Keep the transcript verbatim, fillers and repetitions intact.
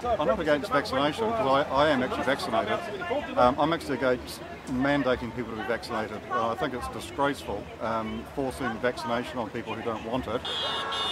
I'm not against vaccination because I, I am actually vaccinated. Um, I'm actually against mandating people to be vaccinated. Uh, I think it's disgraceful um, forcing vaccination on people who don't want it.